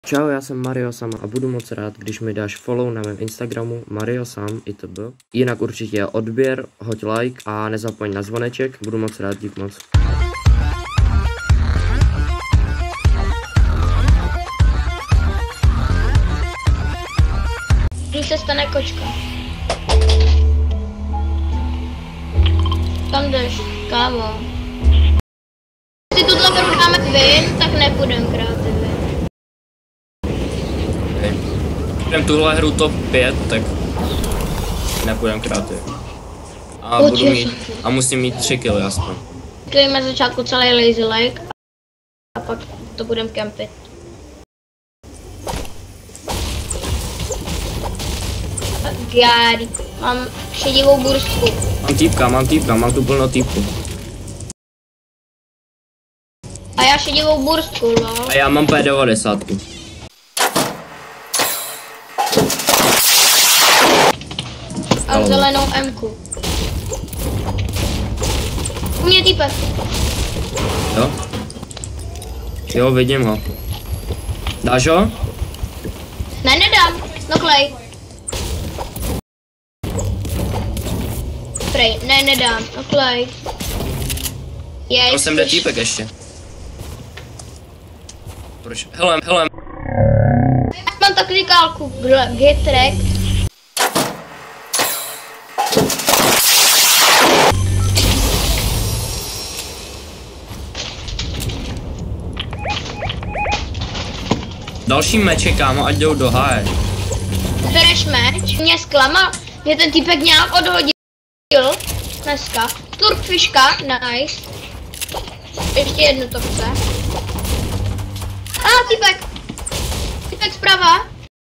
Čau, já jsem Mario Sam a budu moc rád, když mi dáš follow na mém Instagramu mariosam itb. Jinak určitě odběr, hoď like a nezapomeň na zvoneček, budu moc rád, dík moc. Když se stane kočka. Kam jdeš, kámo? Když tuhle hru dáme win, tak nepůjdem kreativy. Okay. Jdem tuhle hru top 5, tak nepůjdem kreativy. A musím mít 3 killy aspoň. Klejme začátku celý lazy lake a pak to budem kempit. God, mám šedivou burstku. Mám týpka, mám tu plno týpku. A já šedivou burstku, no. A já mám P90. A zelenou M-ku. U mě týpek. Jo? Jo, vidím ho. Dáš ho? Ne, nedám. No klej. Prej, ne, nedám. No klej. To sem jde týpek ještě. Proč? Helem. Mám taktikálku. Get wrecked. Další meče, kámo, ať jdou do háje. Bereš meč? Mě zklamal, že ten týpek nějak odhodil dneska. Turkfiška, nice. Ještě jednu to chce. Týpek! Týpek zprava.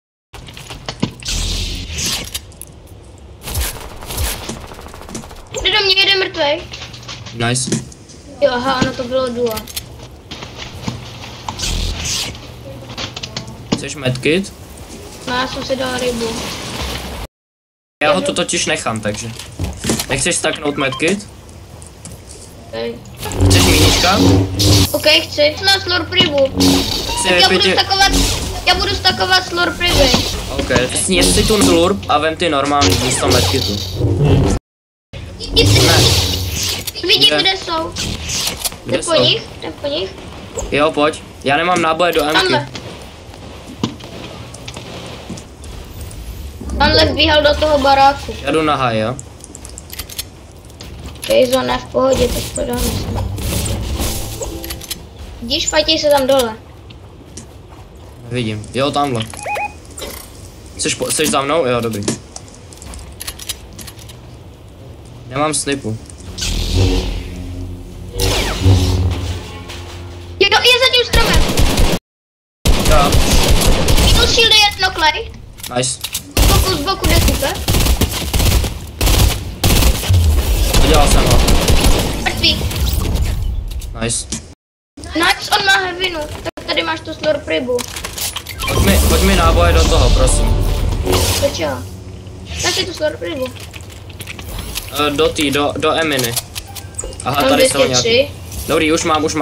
Jde do mě, jeden mrtvej. Nice. Jo, aha, ono to bylo duo. Chceš medkit? No, já jsem si dal rybu. Já ho tu totiž nechám, takže. Nechceš staknout medkit? Okay. Chceš mínička? OK, chci. Na slurp rybu. Já budu stakovat slurp ryby. OK, sněz si tu slurp a vem ty normální místo medkitu. Ne. Vidím, kde jsou. Jde po nich? Jo, pojď. Já nemám náboje do M-ky. Tamhle vbíhal do toho baráku. Já jdu na high, jo? Zóna v pohodě, tak to dáme. Vidíš, fajtěj se tam dole. Vidím, jo, tamhle. Chceš za mnou? Jo, dobrý. Nemám snipu. Jo, je za tím stromem. Jo. Minul shield je jedno klej. Nice. Z boku jde type. Udělal jsem ho. Mrtvý. Nice. Nice, on má heavinu. Tak tady máš tu slurp rybu. Pojď mi náboje do toho, prosím. Do čeho? Daj si tu slurp rybu. Do Eminy. Aha, mám tady jsou 203. nějaký. Dobrý, už mám.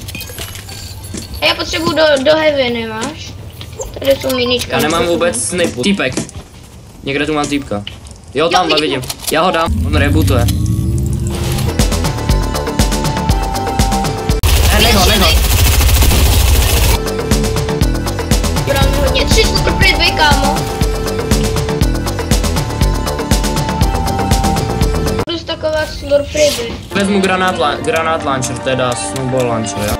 A já potřebuju do heaviny, máš? Tady jsou mínička. Já nemám vůbec snipu. Týpek. Někde tu mám týpka. Jo, tamhle vidím. Já ho dám, on rebootuje. Nech ho. Brám hodně. 3 slurp ryby, kámo. Budu stakovat slurp ryby. Vezmu granát launcher, teda snowball launcher, jo.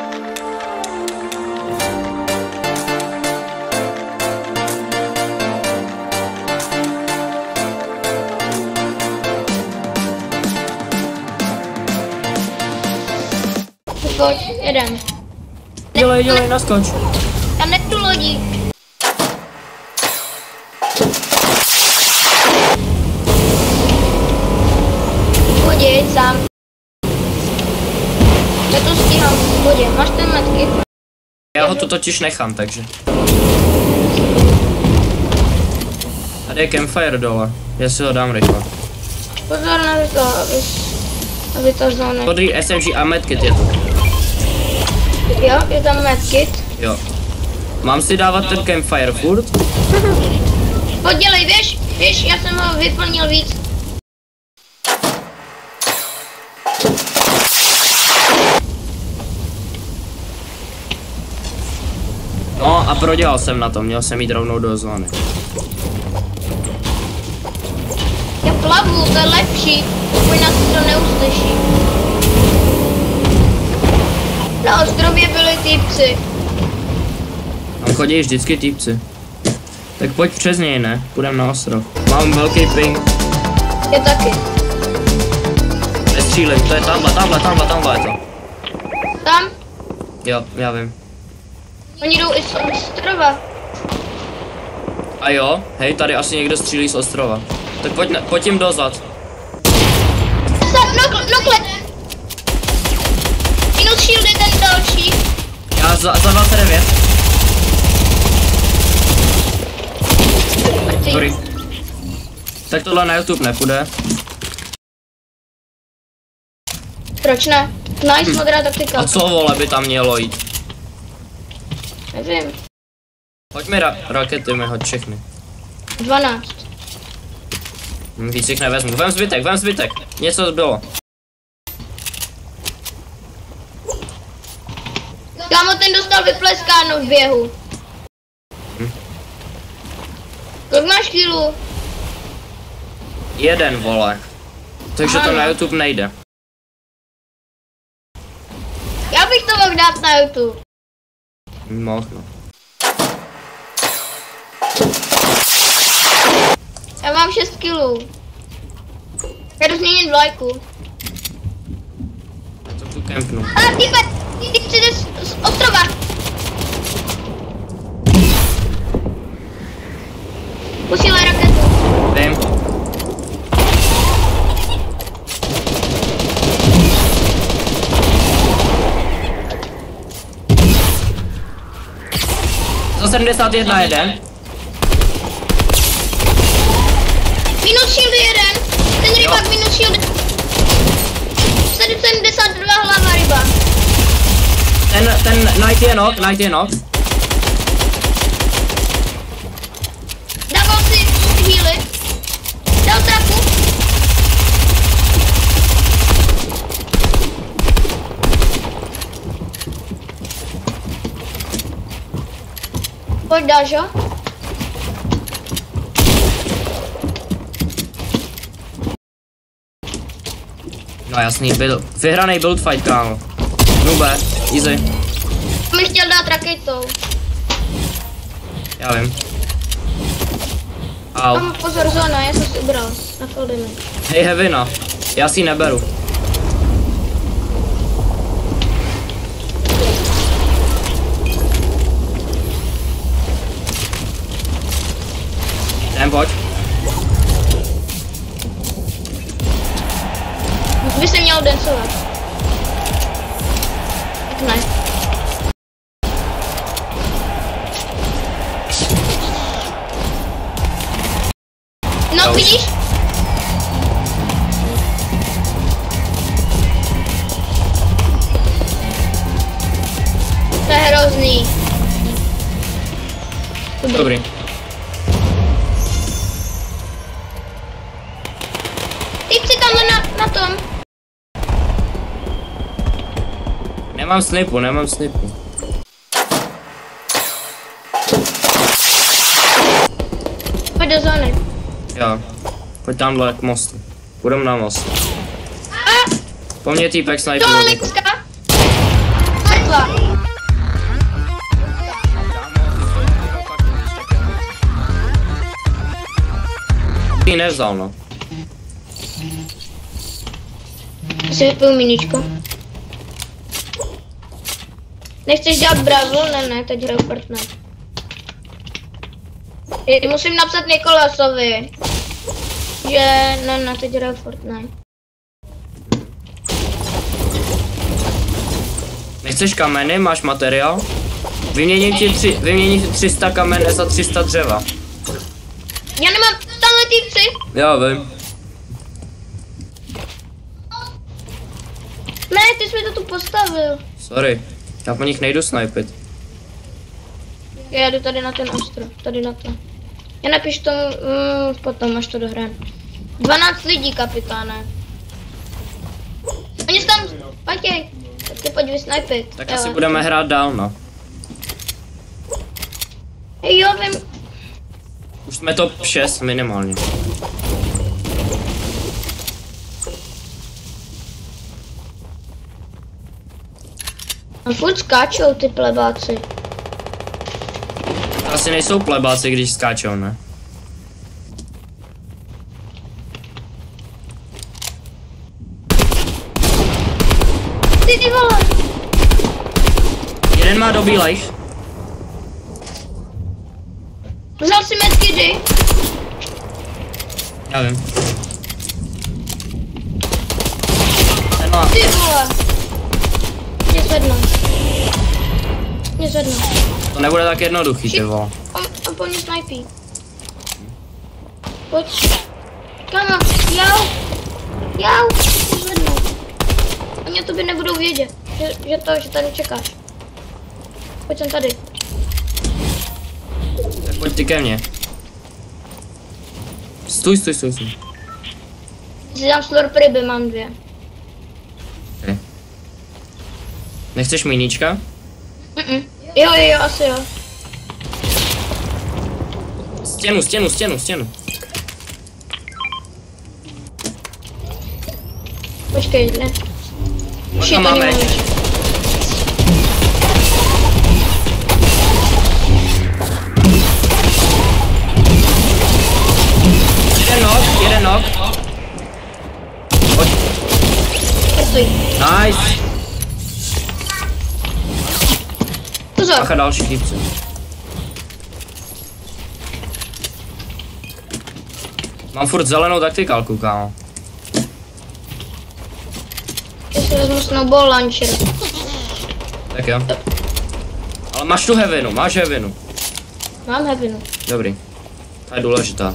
Pojď, jeden. Dělej, naskoč. Tam nejdu lodí. Pojď, sám. Já to stíhám v vodě. Máš ten medkit? Já ho tu totiž nechám, takže. Tady je campfire dole. Já si ho dám rychle. Pozor na to, aby to zóny. Podrý SMG a medkit je tu. Jo, je tam medkit. Jo. Mám si dávat ten campfire furt? Podělej, víš, já jsem ho vyplnil víc. No a prodělal jsem na to, měl jsem jít rovnou do zóny. Já plavu, to je lepší, pokud nás to neuslyší. Na ostrově byli týpci. Tam chodí vždycky týpci. Tak pojď přes něj, ne? Půjdem na ostrov. Mám velký ping. Já taky. Nestřílím, to je tamhle je to. Tam? Jo, já vím. Oni jdou i z ostrova. A jo, hej, tady asi někdo střílí z ostrova. Tak pojď jim dozad. Noklet. Minus shieldy ten další. Já za 29. Sorry. Tak tohle na YouTube nepůjde. Proč ne? Nice, modrá taktika. A co vole by tam mělo jít? Nevím. Hoď mi rakety, mi hoď všechny. 12. Víc jich nevezmu. Vem zbytek. Něco zbylo. Kámo, ten dostal vypleskáno v běhu. Kolik máš killů? 1, vole. Takže to na YouTube nejde. Já bych to mohl dát na YouTube. Mohl, no. Já mám 6 killů. Já jdu změnit vlajku. To tu kempnu. A ty přijde z ostrova. Posílej raketu. Vím. Za 71 jeden. Minus shield 1. Ten rybák minus shield. 72 hlava ryba. Ten Knight je knock. Dával si healy. Dal trapu. Pojď dáš, jo? No jasný, vyhranej build fight, kámo. Nube, easy. Mi chtěl dát raketou. Já vím. Au. Tam pozor, zóna, já jsem si ubral. Na Foldemy. Hej, Heavina. Já si ji neberu. Jdem, pojď. By se měl dancovat. Ne. No, vidíš? To je hrozný. Dobrý. Typci tamhle na tom. Nemám snipu. Pojď do zóny. Jo. Pojď tamhle k mostu. Půjdem na most. A Po mně týpek sniper. to Licka. Mrtva. Ty nevzal, no. Si vypiju miničko. Nechceš dělat Bravo? Ne, teď hraju Fortnite. Musím napsat Nikolasovi, že ne, teď hraju Fortnite. Nechceš kameny? Máš materiál? Vyměním ti 300 kamen za 300 dřeva. Já nemám tamhle týpci. Já vím. Ne, ty jsi mi to tu postavil. Sorry. Já po nich nejdu snipit. Já jdu tady na ten ostrov, tady na to. Já napiš tomu potom, až to dohrám. 12 lidí, kapitáne. Oni tam, Matěj, tak ty pojď vysnajpit. Tak asi budeme hrát dál, no. Jo, vím. Už jsme top 6 minimálně. A furt skáčou ty plebáci. Asi nejsou plebáci, když skáčou, ne? Ty vole. Jeden má dobrý life. Vzal si medkidy. Já vím. Ten má... Ty vole. Mě zvednu. Mě zvednu. To nebude tak jednoduchý, ty vole. On po mě snajpí. Pojď. Kamo, jau. Jau. Mě zvednu. Oni o tobě nebudou vědět, že tady čekáš. Pojď sem tady. Tak pojď ty ke mně. Stůj. Si dám slurp ryby, mám 2. Okay. Nechceš míníčka? Jo, asi jo. Stěnu. Počkej, ne. Možná máme. Jeden nok. Pojď. Nice. Pozor. Bacha další chýpce. Mám furt zelenou taktikálku, kámo. Já si vezmu snowball launcher. Tak jo. Ale máš tu heavinu, máš heavinu. Mám heavinu. Dobrý. To je důležitá.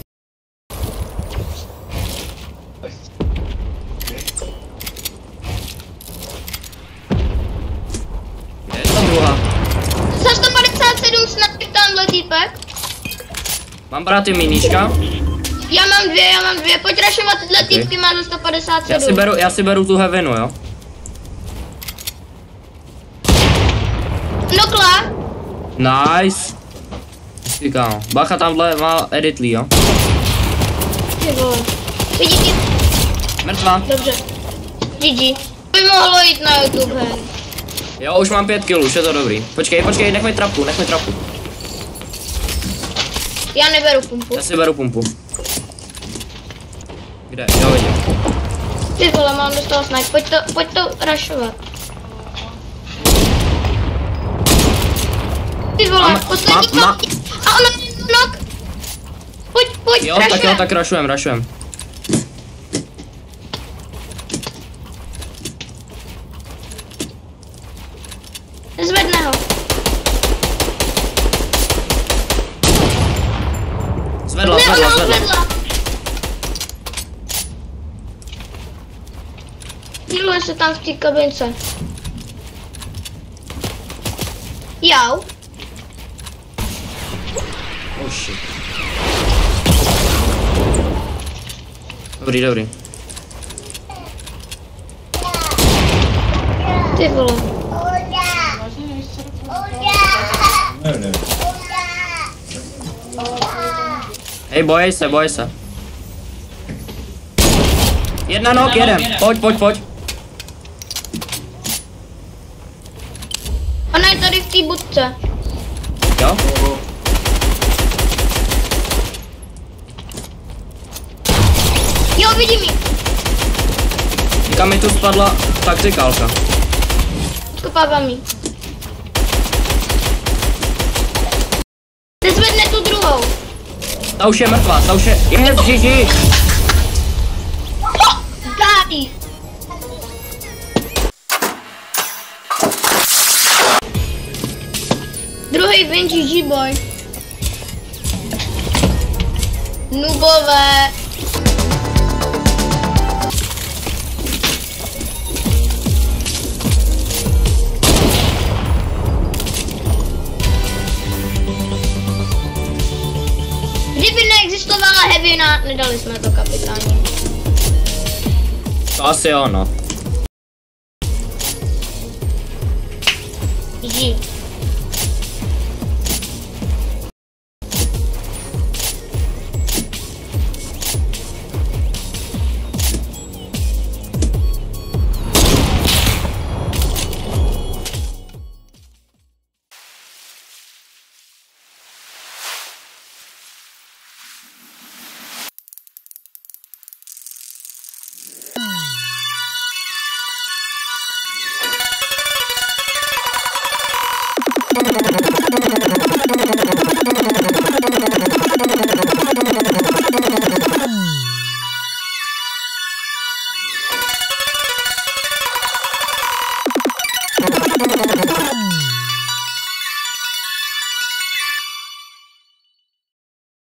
Je to druhá. Za 157 snad tamhle týpek. Mám brát ty míníčka? Já mám 2. Pojď rašovat tyhle týpky, má za 157. Já si beru tu heavinu, jo? Nokla. Nice. Kámo. Bacha tamhle má editlí, jo? Ty vole. Vidíte? Mrtvá. Dobře. GG. By mohlo jít na YouTube, hej. Jo, už mám 5 kg, už je to dobrý. Počkej, nech mi trapu. Já neberu pumpu. Já si beru pumpu. Kde? Jo, vidím. Ty vole, mám do toho snipe. Pojď to rašovat. Ty vole, poslední knok. A ona je knok. Pojď, Jo, tak rašujem. Zvedne ho. Zvedla. Healuje se tam v té kabince. Jau. Oh shit. Dobrý. Ty vole. Hej, bojej se. Jedna nok, jeden. Pojď. Ona je tady v té budce. Jo? Jo, vidím ji. Kam mi tu spadla taktikálka. Odkopávám ji. Nezvedne tu druhou. Ta už je mrtvá, Yes, GG! Gády. Druhý win, GG boy. Nubové. testovala Heavina, nedali jsme to kapitáni. To asi jo, no. GG.